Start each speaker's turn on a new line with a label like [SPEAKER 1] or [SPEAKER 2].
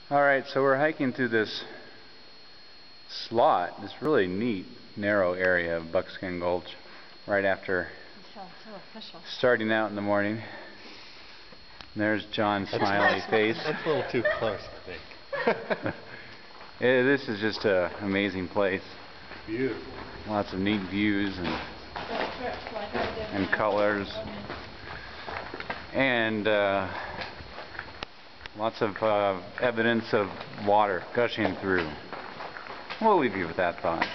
[SPEAKER 1] Alright, so we're hiking through this slot, this really neat, narrow area of Buckskin Gulch, right after starting out in the morning. And there's John's smiley face.
[SPEAKER 2] That's a little too close, I think.
[SPEAKER 1] This is just an amazing place.
[SPEAKER 2] Beautiful.
[SPEAKER 1] Lots of neat views and colors. And lots of evidence of water gushing through. We'll leave you with that thought.